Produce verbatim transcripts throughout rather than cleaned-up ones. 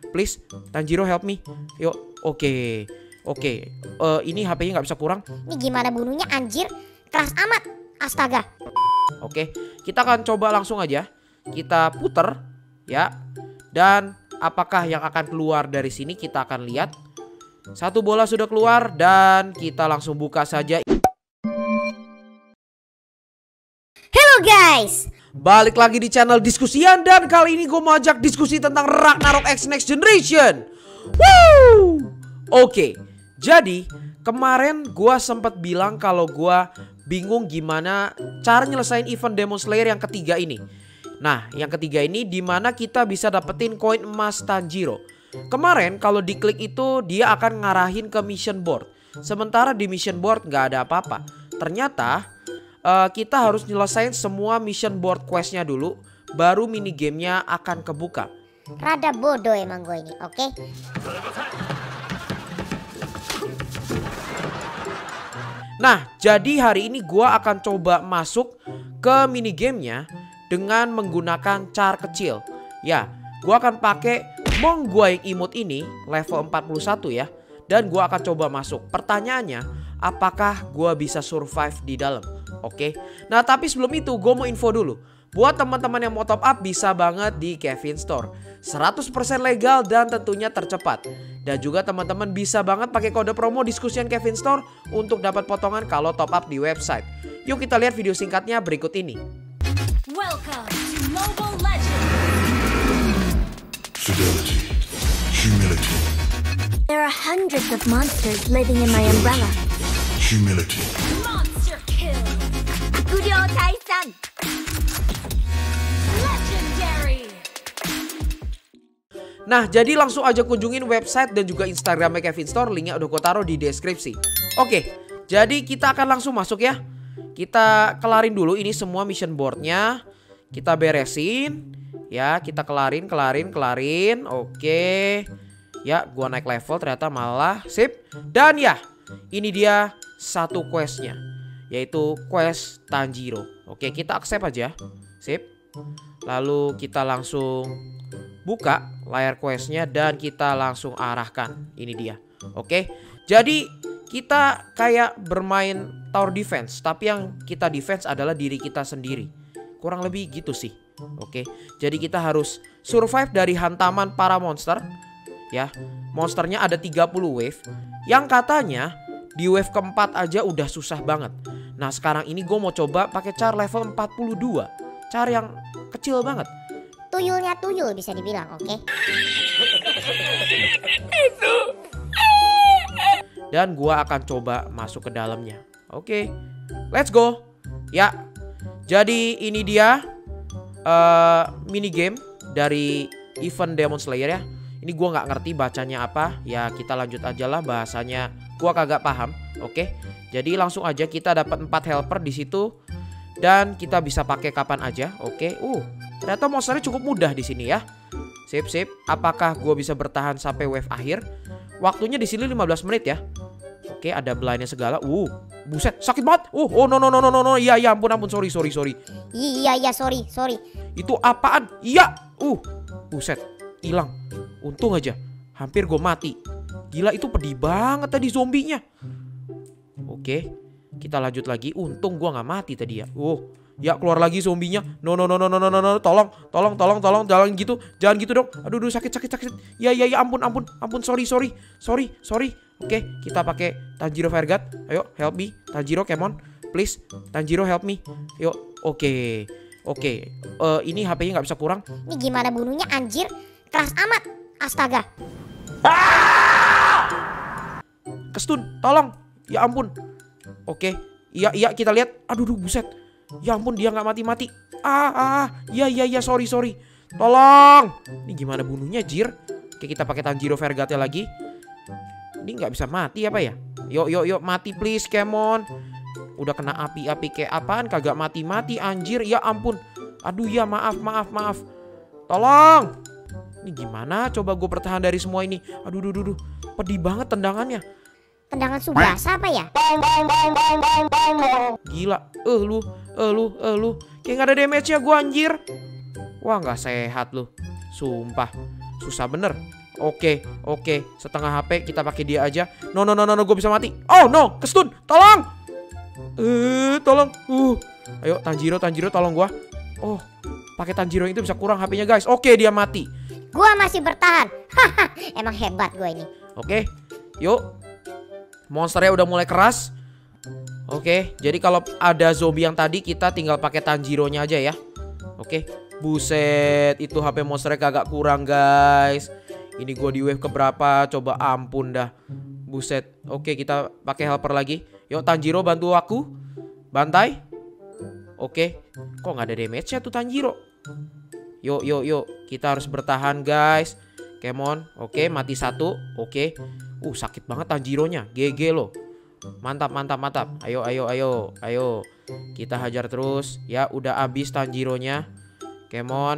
please. Tanjiro help me. Yuk, oke. Okay. Oke, okay. uh, ini H P-nya nggak bisa kurang. Ini gimana bunuhnya anjir? Keras amat. Astaga. Oke, okay. Kita akan coba langsung aja. Kita puter ya. Dan apakah yang akan keluar dari sini kita akan lihat. Satu bola sudah keluar dan kita langsung buka saja. Hello guys. Balik lagi di channel Diskusian dan kali ini gue mau ajak diskusi tentang Ragnarok X Next Generation. Woo! Oke, okay. Jadi kemarin gue sempat bilang kalau gue bingung gimana cara nyelesain event Demon Slayer yang ketiga ini. Nah, yang ketiga ini dimana kita bisa dapetin koin emas Tanjiro. Kemarin kalau diklik itu dia akan ngarahin ke mission board. Sementara di mission board nggak ada apa-apa. Ternyata uh, kita harus nyelesain semua mission board questnya dulu, baru mini gamenya akan kebuka. Rada bodoh emang gue ini, oke? Okay? Nah, jadi hari ini gue akan coba masuk ke mini gamenya dengan menggunakan char kecil. Ya, gue akan pakai Mong gue yang imut ini level empat puluh satu ya. Dan gue akan coba masuk. Pertanyaannya, apakah gue bisa survive di dalam? Oke. Nah, tapi sebelum itu gue mau info dulu. Buat teman-teman yang mau top up bisa banget di Kevin Store. seratus persen legal dan tentunya tercepat. Dan juga teman-teman bisa banget pakai kode promo Diskusian Kevin Store untuk dapat potongan kalau top up di website. Yuk kita lihat video singkatnya berikut ini. Welcome to Mobile Legends. Fidelity, humility. There are hundreds of monsters living in my umbrella. Humility. Monster kill. Kuryo Taisan. Legendary. Nah, jadi langsung aja kunjungin website dan juga Instagramnya Kevin Store. Linknya udah gue taruh di deskripsi. Oke, jadi kita akan langsung masuk ya. Kita kelarin dulu ini semua mission boardnya. Kita beresin. Ya, kita kelarin, kelarin, kelarin. Oke. Ya, gua naik level ternyata malah. Sip. Dan ya, ini dia satu questnya. Yaitu quest Tanjiro. Oke, kita accept aja. Sip. Lalu kita langsung buka layar questnya dan kita langsung arahkan. Ini dia. Oke. Jadi kita kayak bermain tower defense, tapi yang kita defense adalah diri kita sendiri. Kurang lebih gitu sih. Oke. Jadi kita harus survive dari hantaman para monster. Ya. Monsternya ada tiga puluh wave. Yang katanya di wave keempat aja udah susah banget. Nah, sekarang ini gue mau coba pakai char level empat puluh dua. Char yang kecil banget. Tuyulnya tuyul bisa dibilang, oke? Okay? Dan gua akan coba masuk ke dalamnya. Oke, let's go. Ya, jadi ini dia uh, mini game dari event Demon Slayer ya. Ini gua nggak ngerti bacanya apa. Ya kita lanjut aja lah, bahasanya gua kagak paham. Oke, jadi langsung aja kita dapat empat helper di situ dan kita bisa pakai kapan aja. Oke, uh. Ternyata monsternya cukup mudah di sini ya. Sip, sip. Apakah gue bisa bertahan sampai wave akhir? Waktunya di sini lima belas menit ya. Oke, ada blindnya segala. Uh, buset, sakit banget. Uh, oh no no no no no no. Iya, iya, ampun ampun, sorry sorry sorry. Iya, iya, sorry, sorry. Itu apaan? Iya. Uh, buset, hilang. Untung aja. Hampir gue mati. Gila, itu pedih banget tadi zombinya. Oke, kita lanjut lagi. Untung gue nggak mati tadi ya. Uh. Ya keluar lagi zombinya. No no no no no no no no. Tolong, tolong, tolong, tolong, jangan gitu, jangan gitu dong. Aduh, aduh, sakit, sakit, sakit. Ya, ya, ya, ampun, ampun, ampun. Sorry, sorry, sorry, sorry. Oke, kita pakai Tanjiro Fire God. Ayo, help me, Tanjiro, come on, please. Tanjiro help me. Yuk, oke, oke. Uh, ini H P-nya nggak bisa kurang. Ini gimana bunuhnya anjir? Keras amat. Astaga. Kestun, tolong. Ya ampun. Oke, iya, iya, kita lihat. Aduh, aduh, buset. Ya ampun, dia nggak mati-mati. Ah, ah, ya, ya, ya, sorry, sorry. Tolong. Ini gimana bunuhnya, jir? Oke, kita pakai Tanjiro Fire God-nya lagi. Ini nggak bisa mati apa ya? Yuk, yuk, yuk, mati please, come on. Udah kena api-api kayak apaan? Kagak mati-mati, anjir. Ya ampun. Aduh, ya maaf, maaf, maaf. Tolong. Ini gimana? Coba gue bertahan dari semua ini. Aduh, duh, duh, duh. Pedih banget tendangannya. Tendangan Subasa apa ya? Gila. Eh lu, eh lu, eh lu. Kayak gak ada damage-nya gue anjir. Wah, gak sehat lu. Sumpah. Susah bener. Oke, oke. Setengah H P kita pakai dia aja. No, no, no, no, no. Gue bisa mati. Oh, no. Kestun. Tolong. Eh, uh, tolong. Uh. Ayo, Tanjiro, Tanjiro, tolong gua. Oh, pakai Tanjiro itu bisa kurang H P-nya, guys. Oke, dia mati. Gua masih bertahan. Haha, emang hebat gua ini. Oke, yuk. Monsternya udah mulai keras. Oke, jadi kalau ada zombie yang tadi kita tinggal pakai Tanjiro-nya aja ya. Oke, buset, itu H P monsternya kagak kurang, guys. Ini gue di wave keberapa? Coba ampun dah. Buset. Oke, kita pakai helper lagi. Yuk Tanjiro bantu aku. Bantai. Oke. Kok nggak ada damage-nya tuh Tanjiro? Yuk, yuk, yuk. Kita harus bertahan, guys. Come on. Oke, mati satu. Oke. Uh, sakit banget Tanjiro-nya. G G loh. Mantap, mantap, mantap. Ayo, ayo, ayo. Ayo. Kita hajar terus. Ya, udah habis Tanjiro-nya. Come on.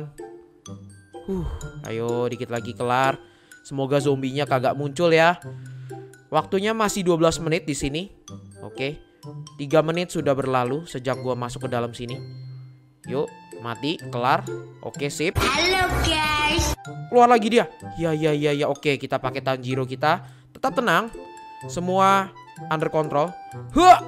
Huh, ayo dikit lagi kelar. Semoga zombinya kagak muncul ya. Waktunya masih dua belas menit di sini. Oke. tiga menit sudah berlalu sejak gua masuk ke dalam sini. Yuk, mati, kelar. Oke, sip. Halo guys. Keluar lagi dia. Ya, ya, ya, ya. Oke, kita pakai Tanjiro kita. Tetap tenang. Semua under control. Huh!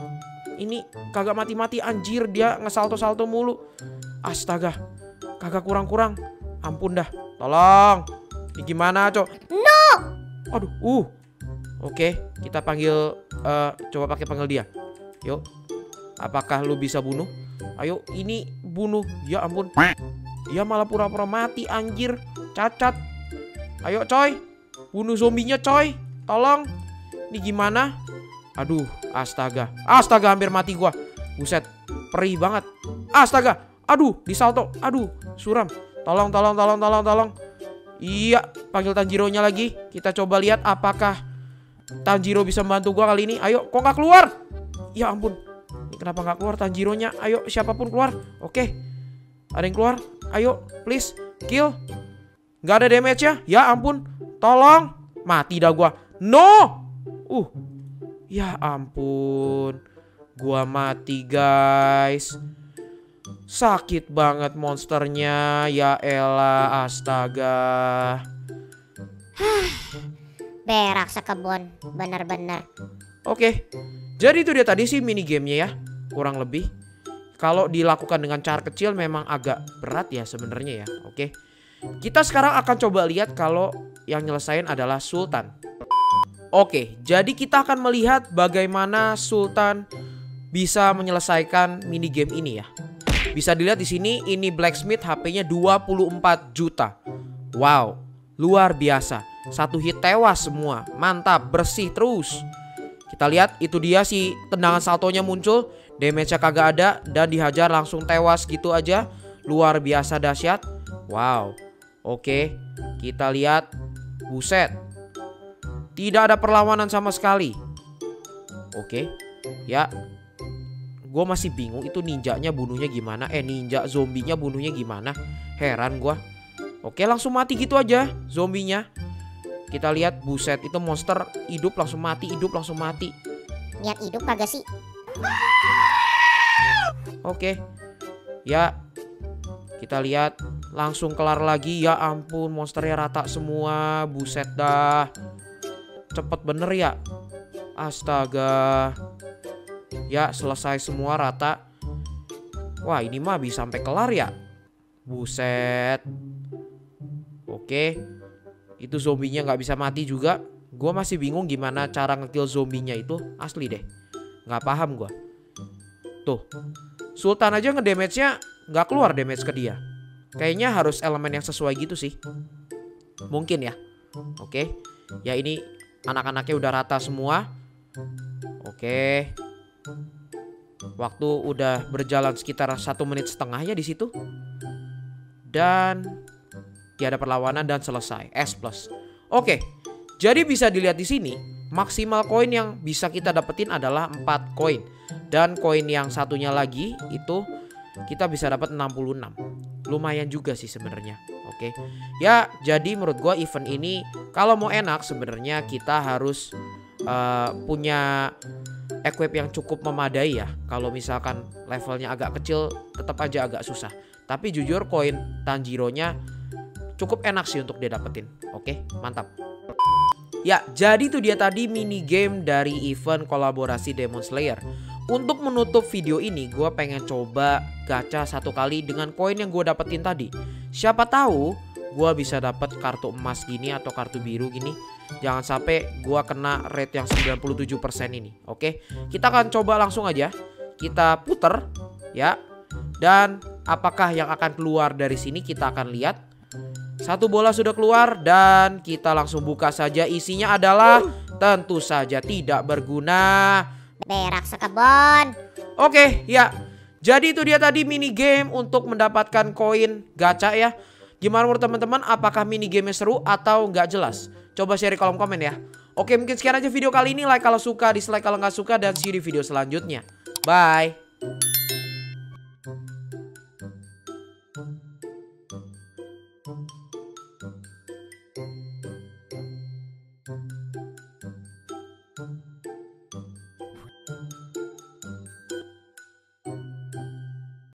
Ini kagak mati-mati anjir, dia ngesalto-salto mulu. Astaga. Kagak kurang-kurang. Ampun dah. Tolong. Ini gimana, Cok? No. Aduh, uh. Oke, kita panggil uh, coba pakai panggil dia. Yuk. Apakah lu bisa bunuh? Ayo, ini bunuh. Ya ampun. Dia malah pura-pura mati anjir. Cacat. Ayo, coy. Bunuh zombinya, coy. Tolong. Ini gimana? Aduh, astaga. Astaga, hampir mati gua. Buset. Perih banget. Astaga. Aduh, disalto. Aduh, suram. Tolong, tolong, tolong, tolong, tolong. Iya, panggil Tanjiro-nya lagi. Kita coba lihat apakah Tanjiro bisa membantu gua kali ini. Ayo, kok nggak keluar? Ya ampun. Ini kenapa nggak keluar Tanjiro-nya? Ayo, siapapun keluar. Oke. Ada yang keluar? Ayo, please. Kill. Nggak ada damage-nya? Ya ampun. Tolong. Mati dah gua. No. Uh. Ya ampun. Gua mati, guys. Sakit banget monsternya. Ya elah, astaga. Berak sekebun, bener-bener. Oke, jadi itu dia tadi sih mini gamenya ya. Kurang lebih. Kalau dilakukan dengan cara kecil memang agak berat ya sebenarnya ya. Oke, kita sekarang akan coba lihat kalau yang nyelesain adalah Sultan. Oke, jadi kita akan melihat bagaimana Sultan bisa menyelesaikan mini game ini ya. Bisa dilihat di sini, ini Blacksmith H P-nya dua puluh empat juta. Wow, luar biasa. Satu hit tewas semua. Mantap, bersih terus. Kita lihat, itu dia si tendangan saltonya muncul. Damage-nya kagak ada dan dihajar langsung tewas gitu aja. Luar biasa dahsyat. Wow. Oke, kita lihat. Buset. Tidak ada perlawanan sama sekali. Oke. Ya. Gue masih bingung itu ninjanya bunuhnya gimana. Eh ninja zombinya bunuhnya gimana. Heran gue. Oke, langsung mati gitu aja zombinya. Kita lihat, buset, itu monster hidup langsung mati, hidup langsung mati. Niat hidup kagak sih? Oke. Ya. Kita lihat langsung kelar lagi. Ya ampun, monsternya rata semua. Buset dah. Cepet bener ya. Astaga. Ya, selesai semua rata. Wah, ini mah bisa sampai kelar ya. Buset. Oke. Itu zombinya nggak bisa mati juga. Gue masih bingung gimana cara ngekill zombinya itu. Asli deh. Nggak paham gue. Tuh. Sultan aja ngedamage-nya nggak keluar damage ke dia. Kayaknya harus elemen yang sesuai gitu sih. Mungkin ya. Oke. Ya ini anak-anaknya udah rata semua. Oke. Waktu udah berjalan sekitar satu menit setengah ya di situ. Dan tiada perlawanan dan selesai. S plus. Oke. Jadi bisa dilihat di sini, maksimal koin yang bisa kita dapetin adalah empat koin. Dan koin yang satunya lagi itu kita bisa dapat enam puluh enam. Lumayan juga sih sebenarnya. Oke. Ya, jadi menurut gua event ini kalau mau enak sebenarnya kita harus uh, punya equip yang cukup memadai ya. Kalau misalkan levelnya agak kecil tetap aja agak susah. Tapi jujur koin Tanjiro-nya cukup enak sih untuk dia dapetin. Oke, mantap. Ya, jadi itu dia tadi mini game dari event kolaborasi Demon Slayer. Untuk menutup video ini, gue pengen coba gacha satu kali dengan koin yang gue dapetin tadi. Siapa tahu gue bisa dapet kartu emas gini atau kartu biru gini. Jangan sampai gue kena rate yang sembilan puluh tujuh persen ini. Oke, kita akan coba langsung aja. Kita puter ya. Dan apakah yang akan keluar dari sini kita akan lihat. Satu bola sudah keluar dan kita langsung buka saja. Isinya adalah tentu saja tidak berguna. Berak sekebon. Oke ya. Jadi itu dia tadi mini game untuk mendapatkan koin gacha ya. Gimana menurut teman-teman? Apakah mini game seru atau nggak jelas? Coba share di kolom komen ya. Oke, mungkin sekian aja video kali ini. Like kalau suka, dislike kalau nggak suka, dan see you di video selanjutnya. Bye.